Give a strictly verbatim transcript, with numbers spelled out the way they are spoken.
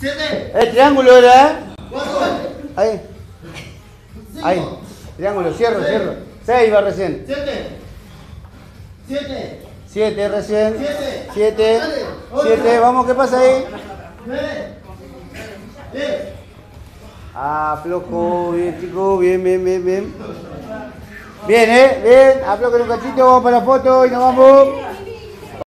siete, El triángulo era, ¿eh? cuatro, Ahí. cinco, Ahí. Triángulo, cierro, cierro. seis va recién. siete, siete, siete recién. Siete. siete. Dale. Ocho. siete. Vamos, ¿qué pasa ahí? nueve, diez. Ah, flojo, bien, chicos. Bien, bien, bien, bien. Bien, ¿eh? Bien. Aflojen un cachito, vamos para la foto y nos vamos.